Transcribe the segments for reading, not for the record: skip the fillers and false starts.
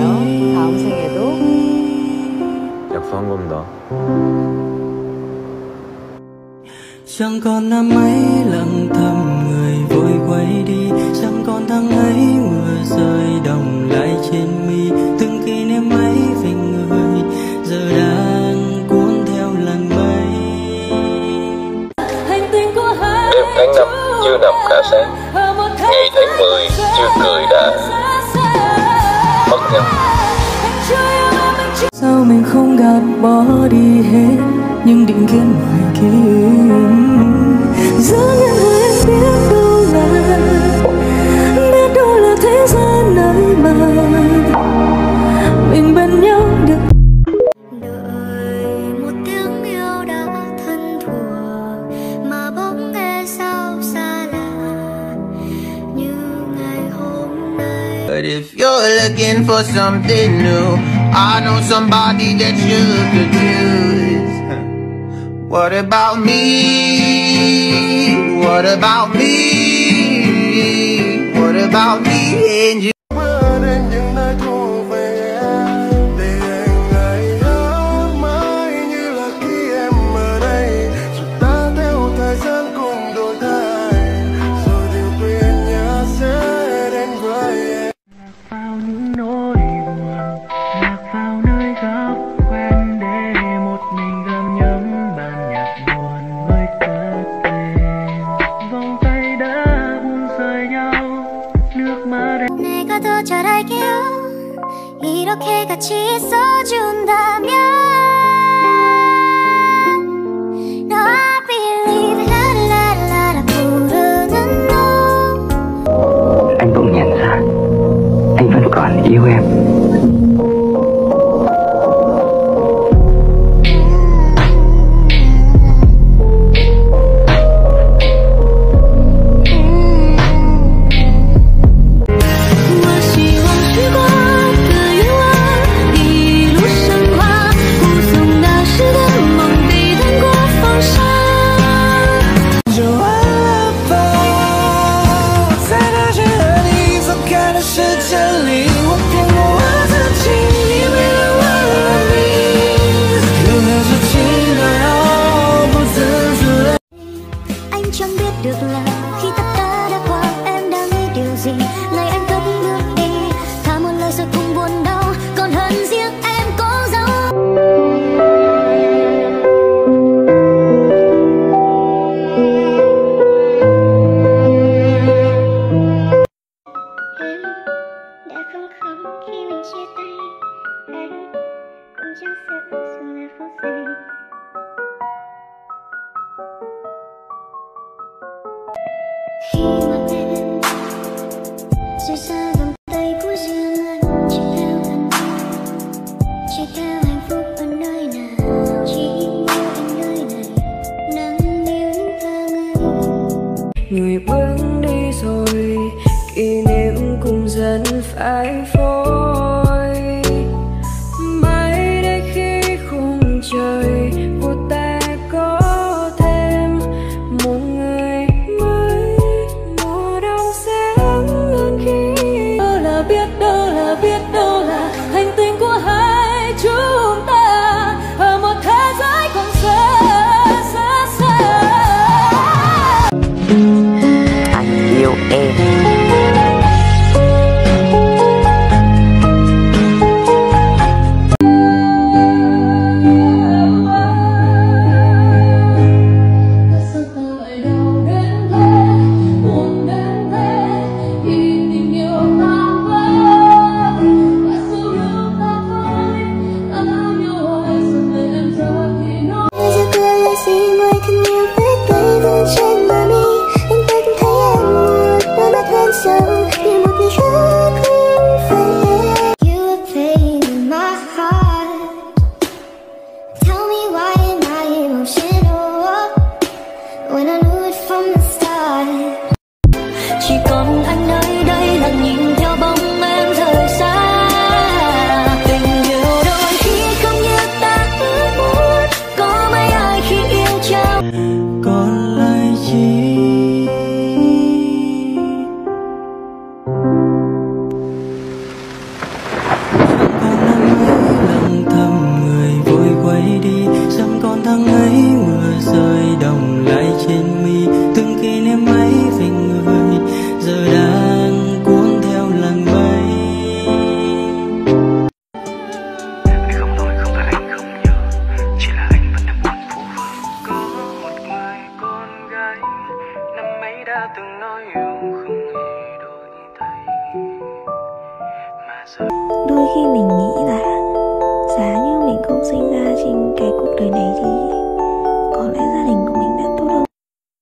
다음 생에도 약속한 겁니다. Chẳng còn năm ấy lặng thầm người vội quay đi, chẳng còn tháng ấy mưa rơi đồng lại trên mi. Từng kỷ niệm ấy về người giờ đang cuốn theo làn mây. Đêm tháng 5 chưa nằm cả sáng, ngày tháng 10 chưa cười đã mất nhau. Sao mình không gạt bỏ đi hết nhưng định kiến ngoài kia. Giữa những người em biết đâu là thế gian nơi mà mình bên nhau được. Đợi một tiếng yêu đã thân thuộc mà bóng nghe sao xa lạ như ngày hôm nay. But if you're looking for something new, I know somebody that you could use. What about me? What about me? What about me and you? 내가 더 잘할게요. 이렇게 같이 있어준다면 No, I believe 라라라라 부르는 너. Anh bỗng nhận ra anh vẫn còn yêu em. Anh chẳng biết được là khi tất cả đã qua em đang nghĩ điều gì. Ngày anh cất bước đi, thả một lời rồi cùng buồn đau, còn hơn riêng em có dấu. Em đã không khóc khi mình chia tay, anh cũng chẳng sợ dù là phút giây. Khi mà em rời xa vòng tay của riêng anh, chỉ theo anh, chỉ theo hạnh phúc ở nơi nào, chỉ yêu em nơi này, nắng những tháng ấy. Người bước đi rồi, kỷ niệm cùng dần phai phôi. Mãi đến khi khung trời của ta có thêm một người mới, mùa đông sẽ ấm hơn khi biết đâu là hành tinh của hai chúng ta ở một thế giới còn xa xa xa. Anh yêu em. tháng ấy mưa rơi đồng lại trên mi, từng kỷ niệm ấy về người giờ đang cuốn theo làn mây. Vì không nói không phải anh không nhớ, chỉ là anh vẫn đang buồn phù vơ. Có một người con gái năm ấy đã từng nói yêu không hề đổi thay, mà giờ Đôi khi mình nghĩ là giá như mình không sinh ra trên cái cuộc đời này thì có lẽ gia đình của mình đã tốt hơn.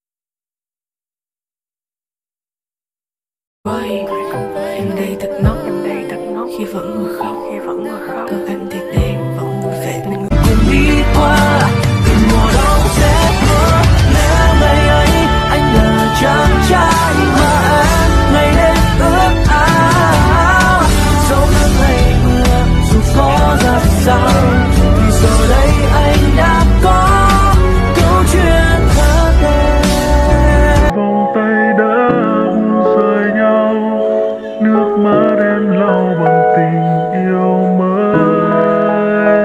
Em đây thật ngốc, khi vẫn ngồi khóc, còn anh thiệt đen vẫn vui vẻ bên người. Cùng đi qua từng mùa đông rét mưa, nếu ngày ấy anh là chàng trai mà em ngày đêm ước ao. Dẫu nắng hay mưa dù có ra sao thì giờ đây anh đã có câu chuyện thật đẹp. Vòng tay đã rời nhau, nước mắt em lau bằng tình yêu mới.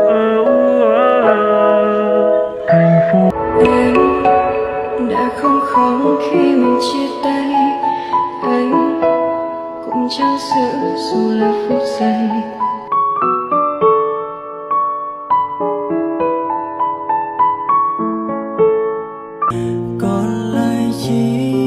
Thành phố Em đã không khóc khi mình chia tay, anh cũng chẳng giữ dù là phút giây. Còn lại chi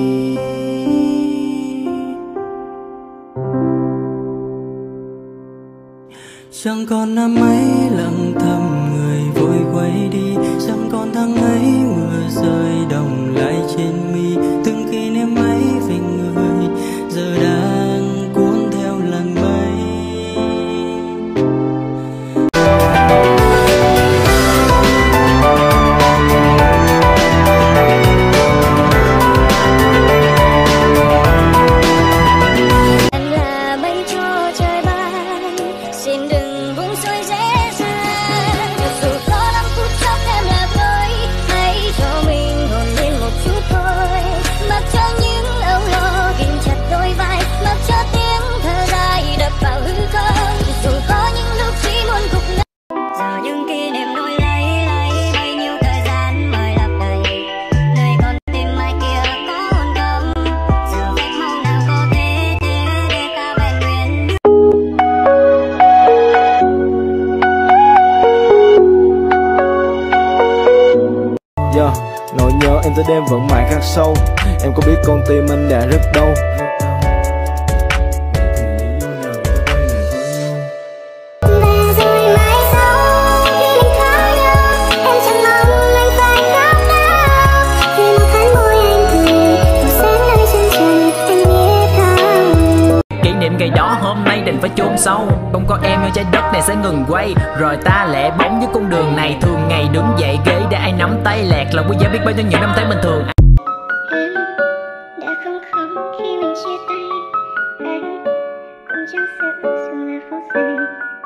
chẳng còn năm ấy lặng thầm người vội quay đi, chẳng còn tháng ấy mưa rơi đồng lại trên mi, từng kỷ niệm ấy về người giờ đang cuốn theo làn mây. Em là mây cho trời bay, xin đừng buông xuôi dễ dàng. Dù có 5 phút chốc em là tôi, hãy cho mình hồn lên một chút thôi. Mặc cho những âu lo ghim chặt đôi vai, mặc cho tiếng thở dài đập vào hư không. Dù có những lúc chỉ muốn gục ngã, giờ những kỷ niệm nối lấy bấy nhiêu thời gian mới lặp đầy. Nơi con tim mai kia có hồn không, giờ phép mong nào có thể để ta vẹn nguyên. Nỗi nhớ em tới đêm vẫn mãi khắc sâu. Em có biết con tim anh đã rất đau. Và rồi mai sau khi mình có nhau, em chẳng mong mình phải khóc đau. Vì một tháng môi anh cười, một sáng nơi chân trời anh biết không. Kỷ niệm ngày đó hôm nay định phải chôn sâu, không có em trái đất này sẽ ngừng quay. Rồi ta lẻ bóng với con đường này, thường ngày đứng dậy ghế để ai nắm tay lạc là quý giá biết bao nhiêu những năm tháng bình thường. Em đã không khóc khi mình chia tay, anh cũng chẳng sợ dù là phút giây.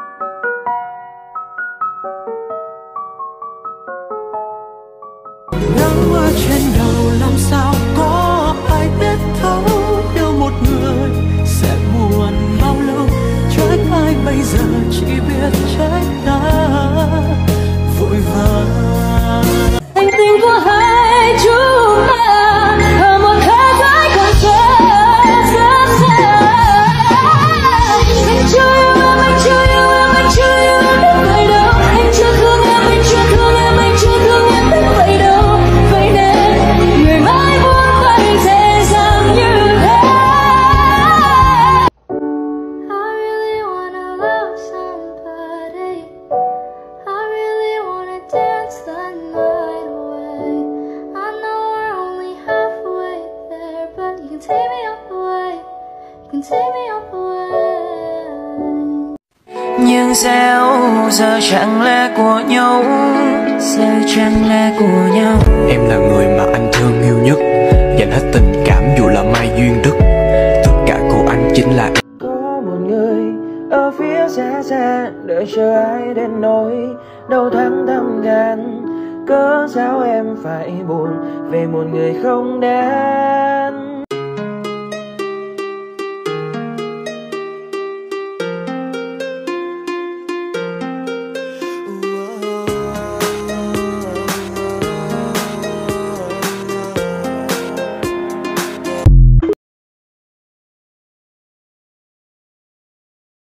Nắng mưa trên đầu làm sao có ai biết thấu, yêu một người sẽ buồn bao lâu. Trách ai bây giờ chỉ biết trách ta vội vã. Anh tình của hai chúng ta ở một thế giới còn rất xa. Anh chưa yêu em, anh chưa yêu em, anh chưa yêu em đến vậy đâu. Anh chưa thương em, anh chưa thương em, anh chưa thương em đến vậy đâu. Vậy nên người mãi buông tay dễ dàng như thế. I really wanna love somebody. I really wanna dance the night away. I know we're only halfway there, but you can take me all the way. You can take me all the way. Nhưng sao giờ chẳng là của nhau, giờ chẳng là của nhau. Em là người mà anh thương yêu nhất, dành hết tình cảm dù là mai duyên đức. Tất cả của anh chính là Có một người ở phía xa xa đợi chờ ai đến nỗi đầu tháng thăm gan. Cớ sao em phải buồn về một người không đáng.